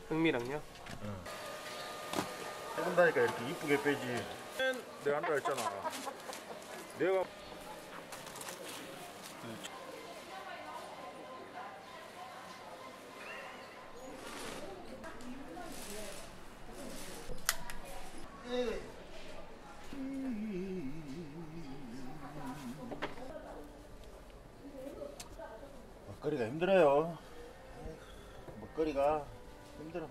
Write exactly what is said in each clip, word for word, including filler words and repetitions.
흥미랑요? 응. 해본다니까 이렇게 이쁘게 빼지. 내가 한다 했잖아. 내가 먹거리가 힘들어요. 먹거리가 힘들어.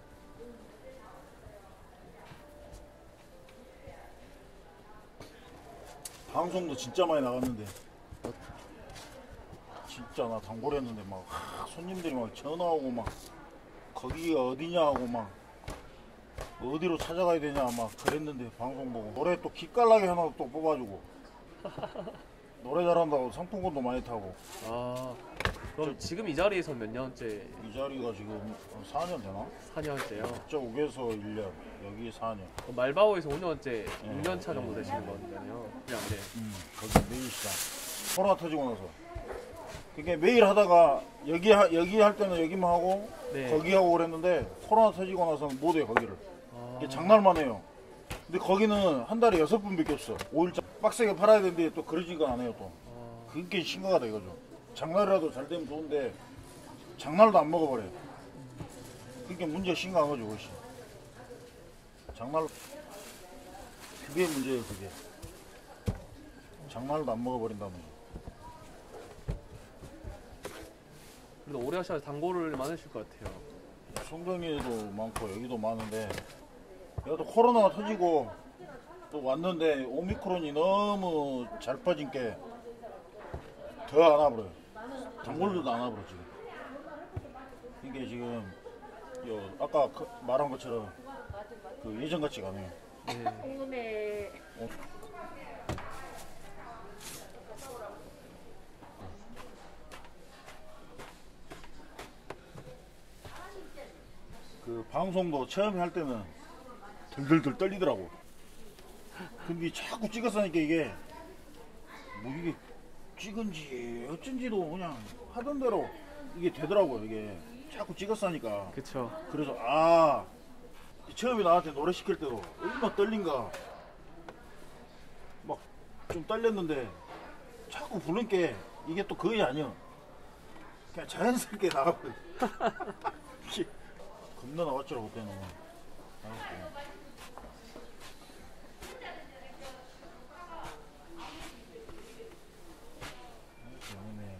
방송도 진짜 많이 나갔는데 진짜 나 단골 했는데 막 손님들이 막 전화오고 막 거기가 어디냐 하고 막 어디로 찾아가야 되냐 막 그랬는데 방송 보고 노래 또 기깔나게 하나 또 뽑아주고 노래 잘한다고 상품권도 많이 타고. 아 그럼 지금 이 자리에서 몇 년째? 이 자리가 지금 사 년 되나? 사 년째요? 저쪽에서 일 년, 여기 사 년. 그럼 말바오에서 오 년째, 네. 육 년 차 정도 네. 되시는 거니까요. 그냥 네. 음, 거기 매일 시장. 코로나 터지고 나서. 그게 매일 하다가 여기 하, 여기 할 때는 여기만 하고 네. 거기 하고 그랬는데 코로나 터지고 나서는 못 해요 거기를. 아... 이게 장날만 해요. 근데 거기는 한 달에 여섯 분밖에 없어. 오 일째 빡세게 팔아야 되는데 또 그러지가 않아요 또. 아... 그게 심각하다 이거죠. 장날이라도 잘 되면 좋은데 장날도 안 먹어버려요. 그게 문제가 심각한 거죠 그것이. 장날 그게 문제예요 그게. 장날도 안 먹어버린다는 거. 그래도 오래 하셔서 단골을 많으실 것 같아요. 송정리에도 많고 여기도 많은데 여기도 코로나가 터지고 또 왔는데 오미크론이 너무 잘 퍼진 게 더 안 와버려요. 단골들도 안 와버려 지금. 이게 지금 요 아까 그 말한 것처럼 그 예전 같지가 않아요. 네. 어. 그 방송도 처음에 할 때는 덜덜덜 떨리더라고. 근데 자꾸 찍었으니까 이게 뭐 이게 찍은지 어쩐지도 그냥 하던 대로 이게 되더라고요. 이게 자꾸 찍었으니까. 그쵸. 그래서 아 처음에 나한테 노래 시킬 때도 얼마나 떨린가 막 좀 떨렸는데 자꾸 부르니까 이게 또 그게 아니야. 그냥 자연스럽게 나가고 겁나 나왔더라고 그때는. 나왔고. 재밌네.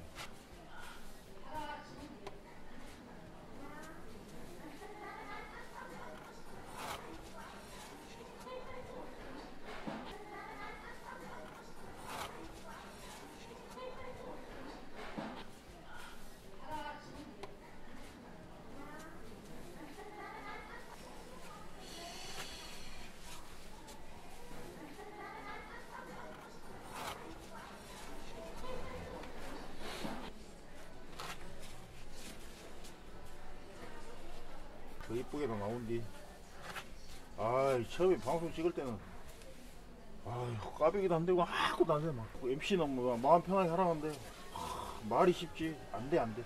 더 이쁘게도 나온디. 아 처음에 방송 찍을 때는 아유 까베기도 안 되고 아무것도 안 돼. 막 엠씨는 뭐 마음 편하게 하라는데 하, 말이 쉽지 안돼 안돼.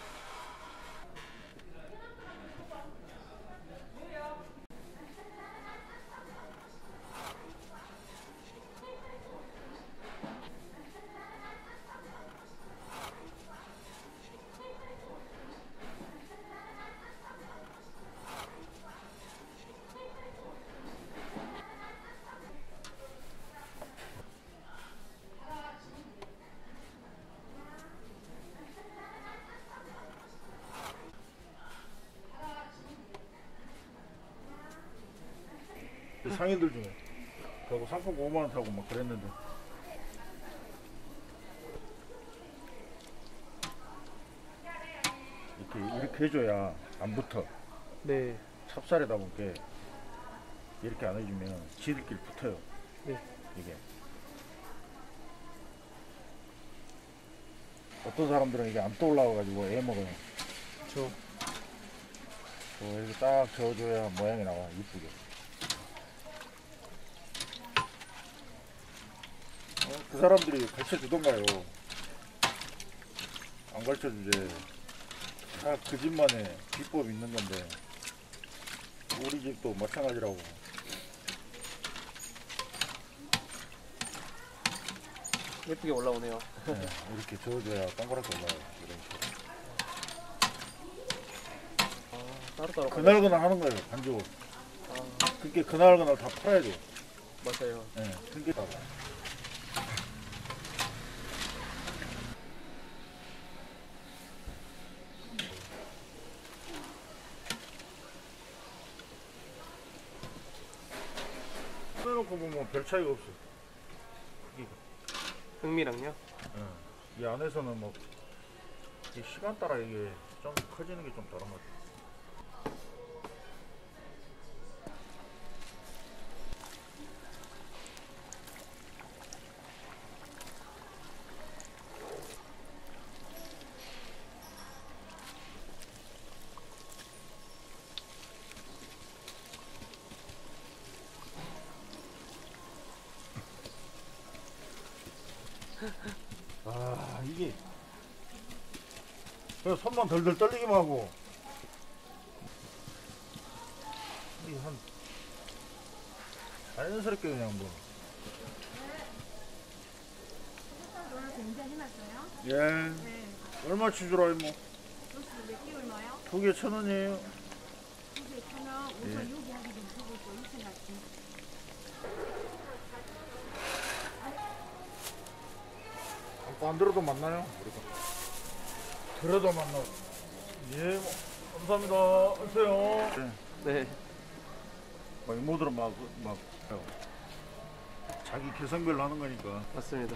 상인들 중에 그리고 상품 오만 원 타고 막 그랬는데 이렇게 이렇게 해줘야 안 붙어. 네. 찹쌀에다 볼게 이렇게 안 해주면 지들끼리 붙어요. 네. 이게 어떤 사람들은 이게 안 떠올라와가지고 애 먹어요. 그쵸. 이렇게 딱 저어줘야 모양이 나와 이쁘게. 어, 그 사람들이 가르쳐 주던가요. 안 가르쳐 주지. 다 그 집만의 비법이 있는 건데. 우리 집도 마찬가지라고. 예쁘게 올라오네요. 네, 이렇게 저어줘야 동그랗게 올라와요. 이런 식으로. 아, 따로따로. 그날그날 하는 거예요, 반죽을. 아, 그게 그날그날 다 팔아야 돼요. 맞아요. 네, 그게 다. 빼놓고 보면 별 차이가 없어. 크기가. 흥미랑요? 예. 이 안에서는 뭐, 이 시간 따라 이게 좀 커지는 게 좀 다른 것 같아요. 아, 이게 그냥 손만 덜덜 떨리기만 하고 이게 한 자연스럽게 그냥 뭐. 오늘 굉장히 났어요? 예. 네. 얼마 주주라요 뭐? 로스 몇 개 얼마요? 두 개 천 원이에요. 두개 천 원, 예. 우선 여기 하기 좀 주고 또 이천 같이. 아까 안 들어도 만나요? 우리가. 들어도 만나고. 예, 뭐, 감사합니다. 오세요. 네. 네. 막 이모들은 막, 막, 해요. 자기 개성별로 하는 거니까. 맞습니다.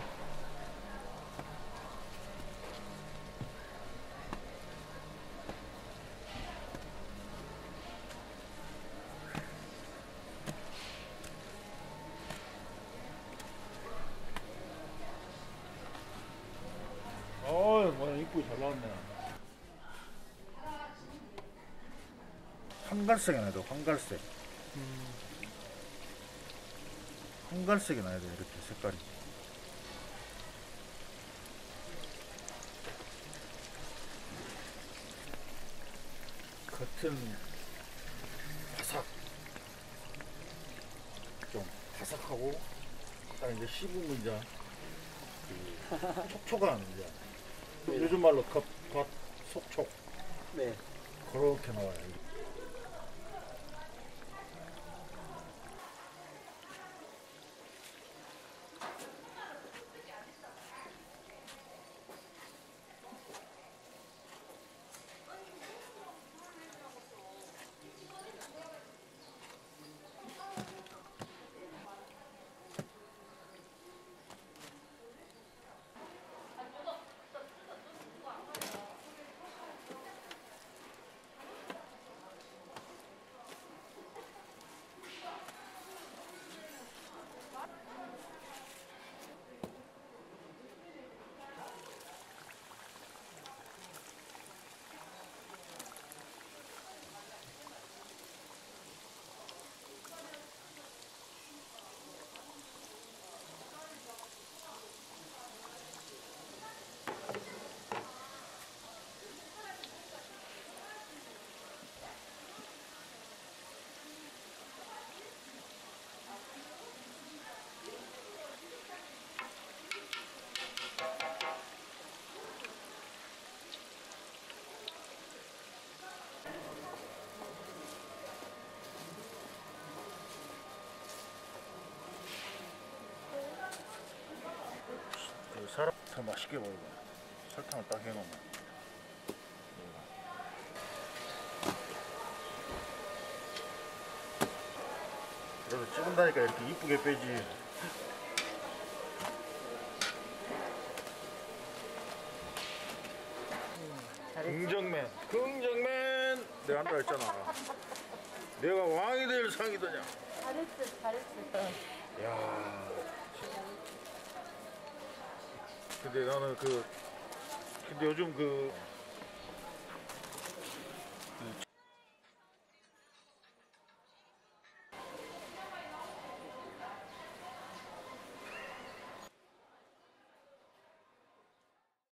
어이, 뭐야, 이쁘게 잘 나왔네. 황갈색이 나야 돼, 황갈색. 황갈색이 나야 돼, 이렇게 색깔이. 겉은 바삭. 좀 바삭하고, 딱 이제 씹으면 이제, 그 촉촉한 이제. 요즘 말로 겉, 겉, 속촉. 네. 그렇게 나와요. 사람 더 맛있게 먹어. 설탕을 딱 해놓으면. 그래서 찍은다니까 이렇게 이쁘게 빼지. 긍정맨, 긍정맨. 내가 한다 했잖아. 내가 왕이 될 상이더냐. 잘했어, 잘했어. 야. 근데 나는 그 근데 요즘 그